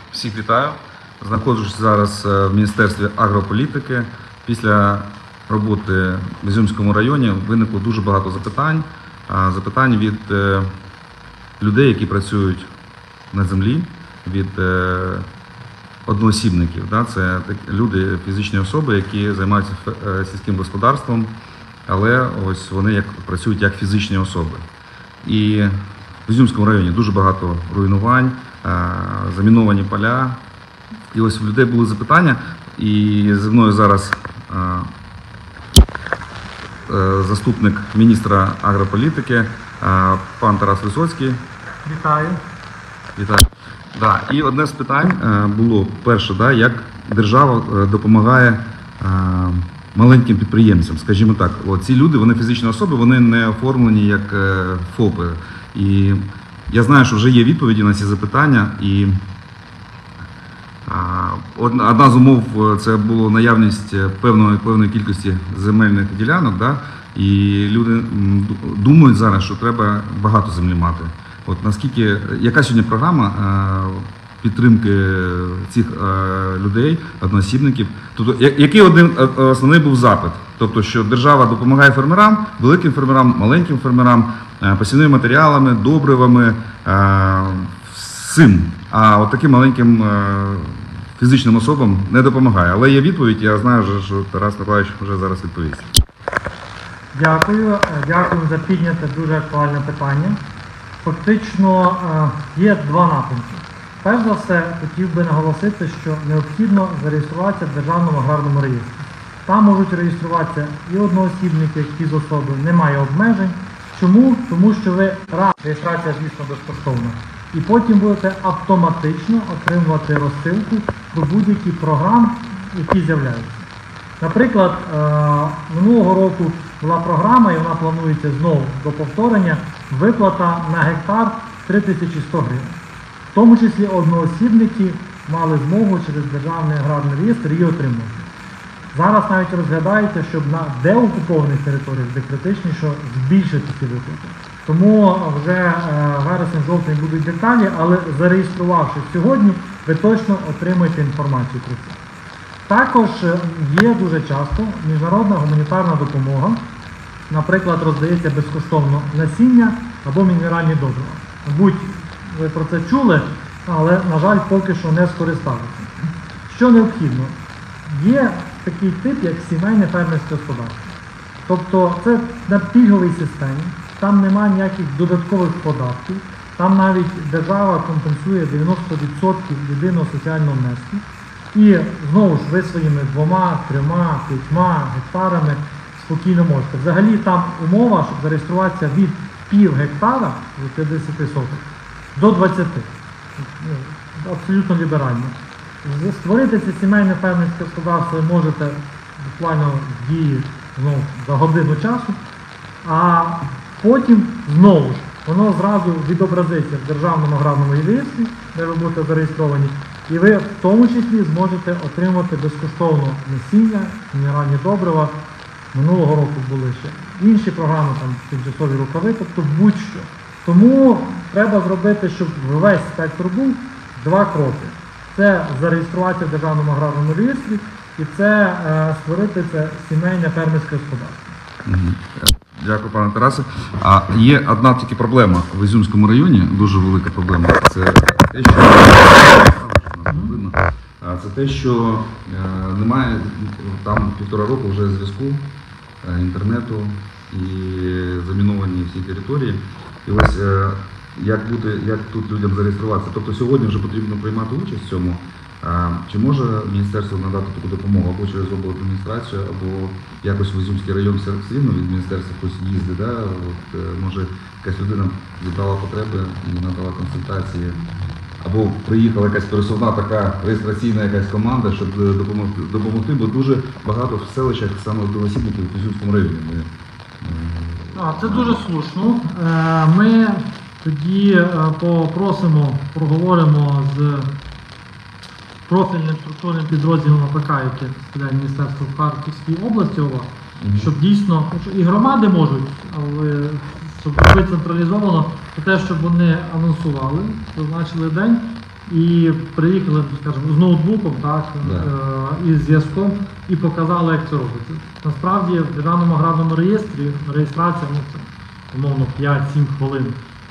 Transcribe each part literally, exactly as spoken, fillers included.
Всіх вітаю. Знаходжусь зараз в Міністерстві агрополітики. Після роботи в Ізюмському районі виникло дуже багато запитань. Запитань від людей, які працюють на землі, від одноосібників. Це люди, фізичні особи, які займаються сільським господарством, але ось вони як, працюють як фізичні особи. І в Ізюмському районі дуже багато руйнувань, заміновані поля. І ось в людей були запитання, і зі мною зараз заступник міністра агрополітики пан Тарас Висоцький. Вітаю. Вітаю. Да. І одне з питань було перше, да, як держава допомагає маленьким підприємцям, скажімо так. От, ці люди, вони фізичні особи, вони не оформлені як ФОПи. І я знаю, що вже є відповіді на ці запитання. І одна з умов – це була наявність певної, певної кількості земельних ділянок. Да? І люди думають зараз, що треба багато землі мати. От наскільки, яка сьогодні програма підтримки цих людей, одноосібників? Тобто, який один основний був запит? Тобто, що держава допомагає фермерам, великим фермерам, маленьким фермерам, посівними матеріалами, добривами, всім. А от таким маленьким фізичним особам не допомагає. Але є відповідь, я знаю, що Тарас Миколаївич вже зараз відповість. Дякую. Дякую за підняте дуже актуальне питання. Фактично є два напрямки. Перш за все, хотів би наголосити, що необхідно зареєструватися в Державному аграрному реєстрі. Там можуть реєструватися і одноосібники, як фізособи, немає обмежень. Чому? Тому що ви раз, реєстрація, звісно, безкоштовна, і потім будете автоматично отримувати розсилку про будь-які програми, які з'являються. Наприклад, минулого року була програма, і вона планується знову до повторення, виплата на гектар три тисячі сто гривень. В тому числі одноосібники мали змогу через Державний аграрний реєстр її отримати. Зараз навіть розглядається, щоб на деокупованих територіях, де критичніше, збільшити ці виплати. Тому вже вересень-жовтень будуть деталі, але зареєструвавшись сьогодні, ви точно отримаєте інформацію про це. Також є дуже часто міжнародна гуманітарна допомога. Наприклад, роздається безкоштовно насіння або мінеральні добрива. Будь ви про це чули, але, на жаль, поки що не скористалися. Що необхідно? Є такий тип, як сімейне фермерське господарство. Тобто це на пільговій системі, там немає ніяких додаткових податків, там навіть держава компенсує дев'яносто відсотків єдиного соціального внеску. І знову ж ви своїми двома, трьома, п'ятьма гектарами спокійно можете. Взагалі там умова, щоб зареєструватися від пів гектара, від п'ятдесят соток, до двадцяти. Абсолютно ліберально. Створити це сімейне фермерське господарство ви можете буквально в дії ну, за годину часу, а потім знову ж воно зразу відобразиться в Державному аграрному реєстрі, де ви будете зареєстровані, і ви в тому числі зможете отримати безкоштовно насіння, мінеральні добрива. Минулого року були ще інші програми, там тимчасові рукави, тобто будь-що. Тому треба зробити, щоб весь спектр був два кроки. Це зареєструватися в Державному аграрному реєстрі і це е, створити це сімейне фермерське господарство. Дякую, пане Тарасе. А є одна тільки проблема в Ізюмському районі, дуже велика проблема. Це те, що, це те, що немає там півтора року вже зв'язку, інтернету і заміновані всі території. І ось як бути, як тут людям зареєструватися. Тобто сьогодні вже потрібно приймати участь в цьому. Чи може міністерство надати таку допомогу або через обладміністрацію, або якось в Ізюмський район все рівно від міністерства хтось їздить, да? От, може якась людина зібрала потреби і надала консультації, або приїхала якась пересувна така реєстраційна якась команда, щоб допомогти, допомогти, бо дуже багато в селищах саме одноосібників в Ізюмському районі. Ми, а, це дуже слушно. Ми тоді попросимо, проговоримо з профільним структурним підрозділом АПК, яке складає Міністерство в Харківській області, mm-hmm. щоб дійсно, і громади можуть, але щоб робити централізовано, те, щоб вони анонсували, зазначили день, і приїхали, скажімо, з ноутбуком, так, Да. е, із зв'язком і показали, як це робиться. Насправді в Державному аграрному реєстрі реєстрація, ну, це, умовно, п'ять-сім хвилин.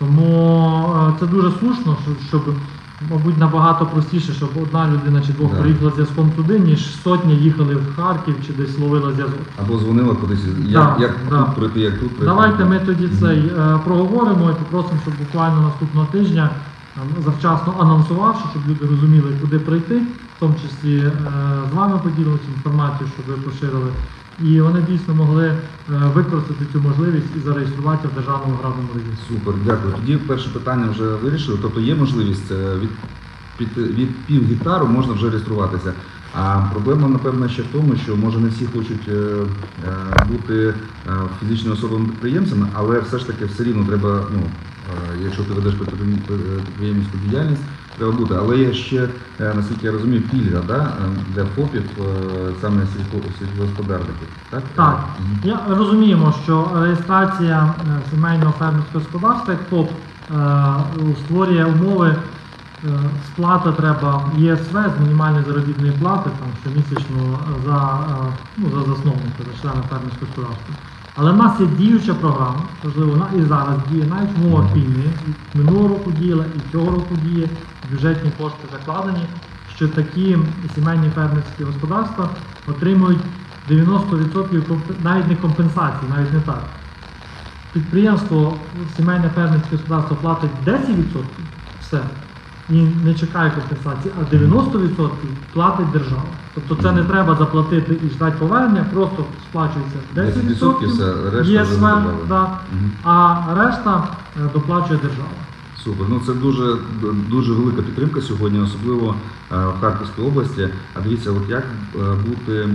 Тому е, це дуже слушно, щоб, щоб, мабуть, набагато простіше, щоб одна людина чи двох Да. приїхала зв'язком туди, ніж сотні їхали в Харків чи десь ловила зв'язок. Або дзвонила кудись, як, Да, як да. тут пройти, як тут пройти. Давайте ми тоді Мгм. цей е, проговоримо і попросимо, щоб буквально наступного тижня, е, завчасно анонсувавши, щоб люди розуміли, куди прийти, в тому числі е, з вами поділилися інформацією, щоб ви поширили. І вони дійсно могли е, використати цю можливість і зареєструвати в Державному аграрному реєстрі. Супер, дякую. Тоді перше питання вже вирішили. Тобто є можливість е, від, від, від пів гектару можна вже реєструватися. А проблема, напевно, ще в тому, що може не всі хочуть е, е, бути е, фізичними особами підприємцями, але все ж таки все рівно треба, ну, е, якщо ти ведеш підприєм- підприємницьку діяльність, треба бути. Але є ще, е, наскільки я розумію, пільга, да, е, для ФОПів е, саме сільсько- сільськогосподарників. Так? Так, Мгм. я розуміємо, що реєстрація е, сімейного фермерського господарства як ФОП е, створює умови. Е, Сплата треба ЄСВ з мінімальної заробітної плати там, щомісячно за, е, ну, за засновника, за члена фермерського господарства. Але в нас є діюча програма, можливо, вона і зараз діє, навіть в умовах війни, і минулого року діяла, і цього року діє, бюджетні кошти закладені, що такі сімейні фермерські господарства отримують дев'яносто відсотків комп- навіть не компенсації, навіть не так. Підприємство, сімейне фермерське господарство платить десять відсотків, все, і не чекає компенсації, а дев'яносто відсотків платить держава. Тобто це не треба заплатити і ждати повернення, просто сплачується десять відсотків, все, решта вже ЄСВ, держава. да, Мгм. а решта е, доплачує держава. Супер. Ну це дуже дуже велика підтримка сьогодні, особливо е, в Харківській області. А дивіться, от як е, бути е,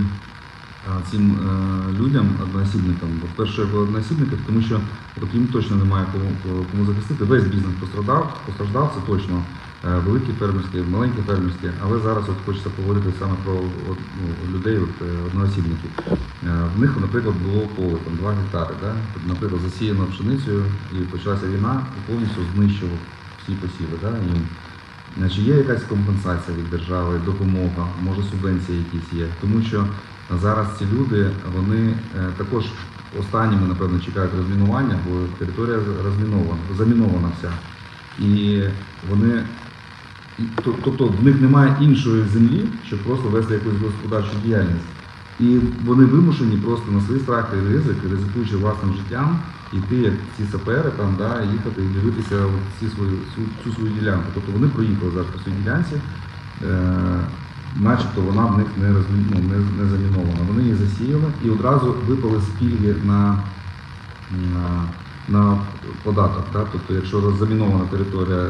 цим е, людям, одноосібникам, Бо перше як одноосібників, тому що от їм точно немає кому, кому захистити. Весь бізнес постраждав, постраждав, це точно. Е, Великі фермерські, маленькі фермерські, але зараз от хочеться поговорити саме про от, ну, людей, от, е, одноосібників. Е, В них, наприклад, було поле там два гектари, да? Тобто, наприклад, засіяно пшеницею і почалася війна і повністю знищив всі посіви. Да? Їм. Значить, є якась компенсація від держави, допомога, може субвенції якісь є, тому що зараз ці люди, вони е, також останніми, напевно, чекають розмінування, бо територія розмінована, замінована вся. І вони, і- то- тобто в них немає іншої землі, щоб просто вести якусь господарчу діяльність. І вони вимушені просто на свої страхи і ризики, ризикуючи власним життям, йти як ці сапери, там, да, їхати і дивитися от ці свої, цю, цю свою ділянку. Тобто вони проїхали зараз по своїй ділянці, е, начебто вона в них не, розмі, ну, не, не замінована. Вони її засіяли і одразу випали з пільги на, на, на податок. Да? Тобто, якщо замінована територія,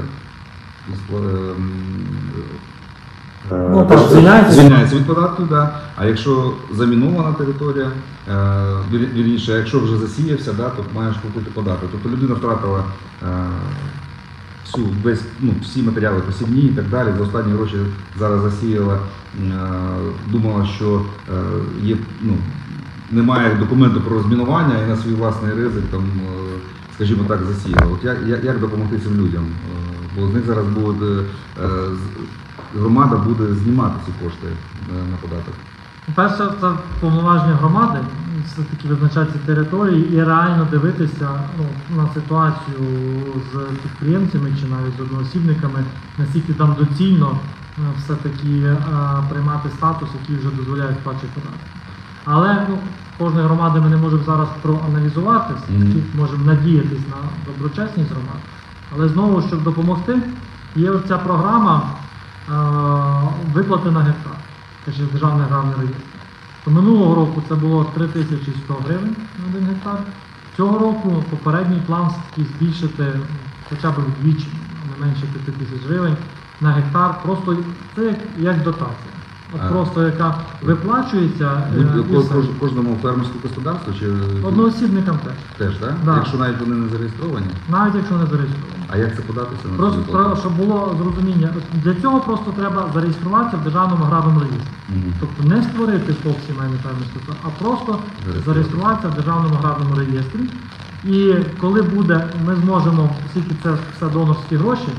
Ну, так, звільняється. звільняється від податку, да. А якщо замінована територія, е, вір- вірніше, якщо вже засіявся, да, то маєш платити податок. Тобто людина втратила е, всю, весь, ну, всі матеріали посівні і так далі. За останні гроші зараз засіяла, е, думала, що е, є, ну, немає документу про розмінування і на свій власний ризик, там, е, скажімо так, засіяла. От як, як, як допомогти цим людям? Е, Бо з них зараз буде, е, з- громада буде знімати ці кошти е, на податок. Перше, це повноваження громади, все-таки визначати ці території і реально дивитися ну, на ситуацію з підприємцями чи навіть з одноосібниками, наскільки там доцільно е, все-таки е, приймати статус, який вже дозволяє сплачувати податки. Але ну, кожної громади ми не можемо зараз проаналізувати, все-таки можемо надіятися на доброчесність громад. Але знову, щоб допомогти, є ось ця програма е, виплати на гектар. Це ж державний аграрний реєстр. То минулого року це було три тисячі сто гривень на один гектар. Цього року попередній план такий збільшити хоча б вдвічі, не менше п'яти тисяч гривень на гектар. Просто це як, як дотація. От А. просто яка виплачується е, Будь- і ко- все. кож- Кожному фермерському господарству чи Одноосібникам теж. теж, так? Да. Якщо навіть вони не зареєстровані, Навіть якщо не зареєстровані. а як це податися на Просто цю треба, виплату? щоб було зрозуміння. Для цього просто треба зареєструватися в Державному аграрному реєстрі. Мгм. Тобто не створити ФОП сімейний фермерський, а просто зареєструватися в Державному аграрному реєстрі. І коли буде, ми зможемо, оскільки це все донорські гроші,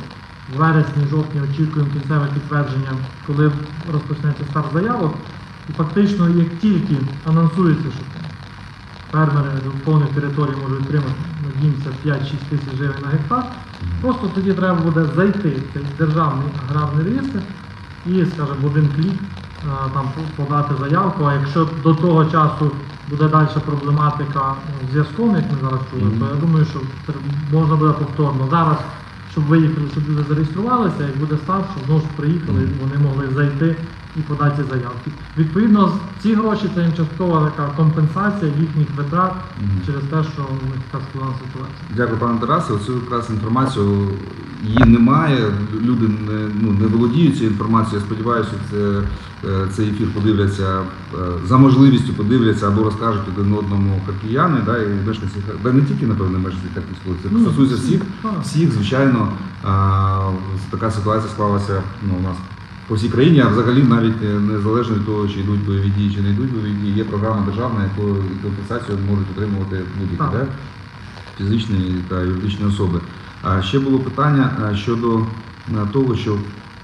в вересні-жовтні очікуємо кінцеве підтвердження, коли розпочнеться старт заявок. І фактично, як тільки анонсується, що фермери повних територій можуть отримати, надіємося, п'ять-шість тисяч гривень на гектар, просто тоді треба буде зайти в цей державний аграрний реєстр і, скажімо, в один клік а, там подати заявку. А якщо до того часу буде далі проблематика з зв'язком, як ми зараз чули, то я думаю, що це можна буде повторно. Зараз, щоб виїхали, щоб люди зареєструвалися, як буде старт, щоб знову ж приїхали, вони могли зайти і подати ці заявки. Відповідно, ці гроші це їм часткова така компенсація їхніх витрат через те, що у них така складна ситуація. Дякую, пане Тарасе. Оцю якраз інформацію її немає, люди не, ну, не володіють цією інформацією. Я сподіваюся, це, цей ефір подивляться, за можливістю подивляться або розкажуть один одному харків'яни, да, і мешканці, да, не тільки, напевно, мешканці Харківської області, це стосується всіх, всіх, звичайно, а, така ситуація склалася, ну, у нас по всій країні, а взагалі навіть незалежно від того, чи йдуть бойові дії, чи не йдуть бойові дії, є програма державна, яку компенсацію можуть отримувати будь-які, да? Фізичні та юридичні особи. А ще було питання щодо того, що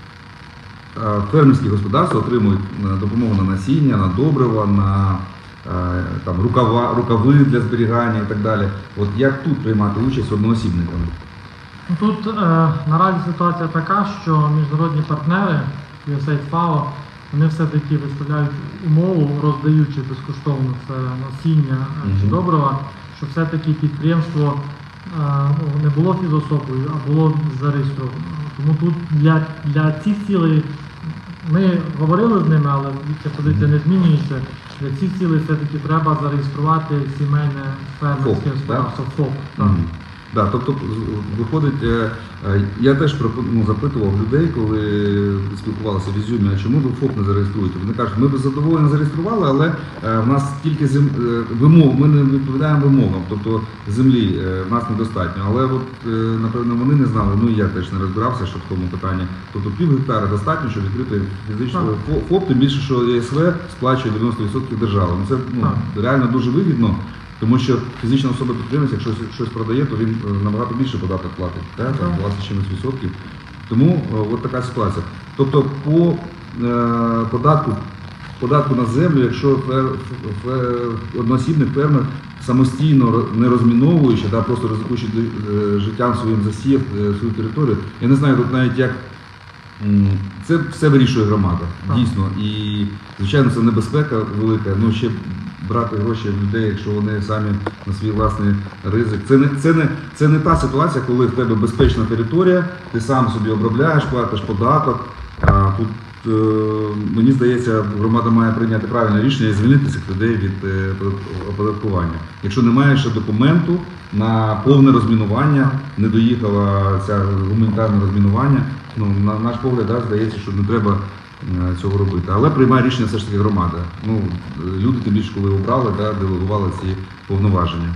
фермерські господарства отримують допомогу на насіння, на добрива, на там, рукава, рукави для зберігання і так далі. От як тут приймати участь одноосібниками? Тут е, наразі ситуація така, що міжнародні партнери, ю ес ей ай ді ФАО, вони все-таки виставляють умову, роздаючи безкоштовно це насіння mm-hmm. чи добрива, щоб все-таки підприємство е, не було фізособою, а було зареєстровано. Тому тут для, для цих цілей ми говорили з ними, але ця позиція не змінюється. Для цих цілей все-таки треба зареєструвати сімейне фермерське господарство ФОП. Mm-hmm. Да, тобто, виходить, я теж ну, запитував людей, коли спілкувалися в Ізюмі, а чому ви ФОП не зареєструєте? Вони кажуть, ми б задоволено зареєстрували, але в нас тільки зем... вимог, ми не відповідаємо вимогам, тобто землі в нас недостатньо. Але от, напевно, вони не знали, ну і я теж не розбирався, що в тому питанні. Тобто пів гектара достатньо, щоб відкрити фізично ФОП, тим більше, що Є С В сплачує дев'яносто відсотків держави. Це ну, реально дуже вигідно. Тому що фізична особа підприємець, якщо щось продає, то він набагато більше податок платить, так? Там двадцять чимось відсотків. Тому от така ситуація. Тобто по е, податку, податку на землю, якщо фер, фер, одноосібний фермер самостійно не розміновуючи, да, просто ризикуючи життям своїм засів свою територію, я не знаю тут навіть як. Це все вирішує громада, дійсно. І, звичайно, це небезпека велика, ну ще брати гроші в людей, якщо вони самі на свій власний ризик. Це не, це не, це не та ситуація, коли в тебе безпечна територія, ти сам собі обробляєш, платиш податок. А тут, е, мені здається, громада має прийняти правильне рішення і звільнити цих людей від е, оподаткування. Якщо немає ще документу на повне розмінування, не доїхало це гуманітарне розмінування, ну, на наш погляд, да, здається, що не треба цього робити. Але приймає рішення все ж таки громада. Ну, люди, тим більше, коли обрали, да, делегували ці повноваження.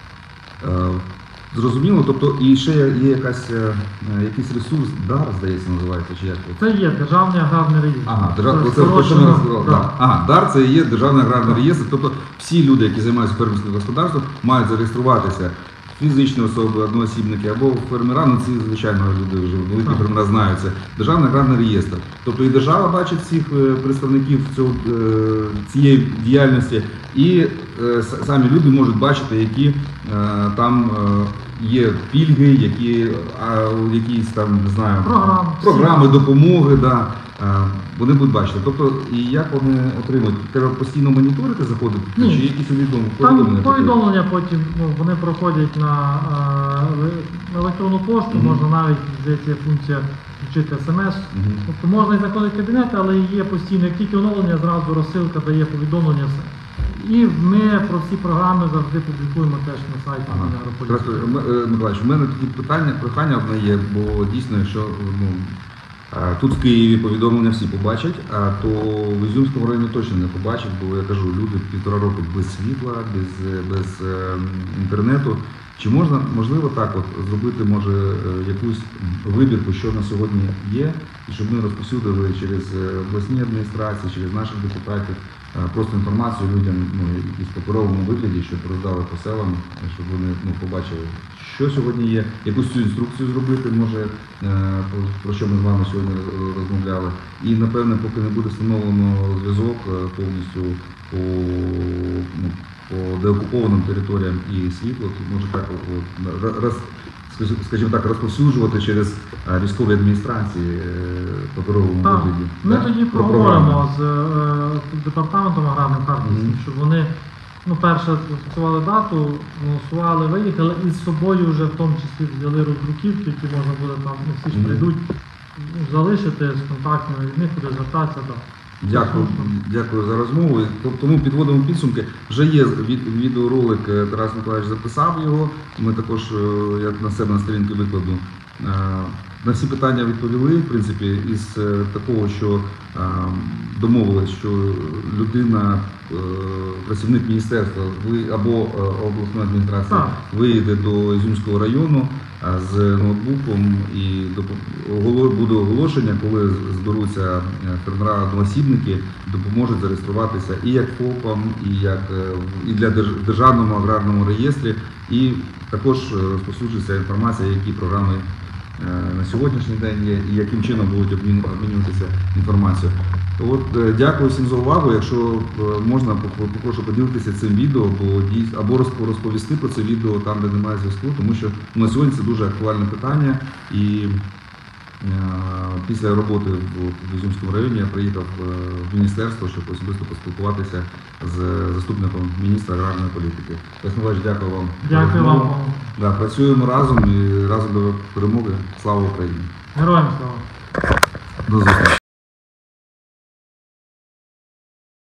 Зрозуміло, тобто і ще є якась, якийсь ресурс, дар, здається, називається, чи як? Це є Державний аграрний реєстр. Ага, держав... це, це, це, да. Да. Ага, дар це є Державний аграрний реєстр, тобто всі люди, які займаються фермерським господарством, мають зареєструватися. Фізичні особи, одноосібники або фермера, ну ці, звичайно, люди вже великі фермера знають це. Державний аграрний реєстр. Тобто і держава бачить всіх представників цього, цієї діяльності, і самі люди можуть бачити, які там є пільги, які якісь там, не знаю, програми, програми допомоги. Да. Вони будуть бачити. Тобто, і як вони отримують? Треба постійно моніторити, заходити? Чи якісь повідомлення? Там повідомлення потім, ну, вони проходять на, на електронну пошту, mm-hmm. можна навіть, здається, функція включити ес ем ес. Mm-hmm. Тобто можна і заходити в кабінет, але є постійно, як тільки оновлення, зразу розсилка дає повідомлення все. І ми про всі програми завжди публікуємо теж на сайті ага. Агрополітики. Миколаївич, у мене такі питання, прохання одне є, бо дійсно, якщо ну, тут в Києві повідомлення всі побачать, а то в Ізюмському районі точно не побачать, бо я кажу, люди півтора року без світла, без, без е, інтернету. Чи можна, можливо, так от зробити, може, якусь вибірку, що на сьогодні є, і щоб ми розповсюдили через обласні адміністрації, через наших депутатів просто інформацію людям, ну, якісь паперовому вигляді, щоб роздали по селам, щоб вони ну, побачили, що що сьогодні є, якусь цю інструкцію зробити, може, е, про- про що ми з вами сьогодні роз- розмовляли. І, напевне, поки не буде встановлено зв'язок е, повністю по, ну, по деокупованим територіям і світло, то може так от, роз, скажімо- скажімо так, розповсюджувати через е, військові адміністрації е, паперовому Так, вигляді. ми Да? тоді Про проговоримо програму. з е, департаментом аграрним Харківським, Мгм. щоб вони ну, перше зафіксували дату, голосували, виїхали і з собою вже в тому числі взяли роздруківки, які можна буде там, не всі ж Мгм. прийдуть, ну, залишити з контактами від них, куди звертатися. Так. Дякую, дякую за розмову. І то- Тому підводимо підсумки. Вже є від- відеоролик, е, Тарас Миколаївич записав його. Ми також, е, я на себе на сторінки викладу. Е, На всі питання відповіли, в принципі, із е, такого, що е, домовились, що людина, е, працівник міністерства ви або е, обласної адміністрації Так. виїде до Ізюмського району е, з ноутбуком і допо- оголо- буде оголошення, коли з- зберуться е, фермера-одноосібники, допоможуть зареєструватися і як ФОПам, і як е, в- і для держ- державному аграрному реєстрі, і також е, розповсюджується інформація, які програми е, на сьогоднішній день є і яким чином будуть обмін- обмінюватися інформацією. От е, дякую всім за увагу. Якщо е, можна, поп- попрошу поділитися цим відео, бо дійс- або розп- розповісти про це відео там, де немає зв'язку, тому що ну, на сьогодні це дуже актуальне питання. І е, після роботи в, в Ізюмському районі я приїхав е, в міністерство, щоб особисто поспілкуватися з заступником міністра аграрної політики. Тарас Миколаївич, дякую вам. за Дякую вам. розмову. Да, працюємо разом і разом до перемоги. Слава Україні! Героям слава! До зустрічі!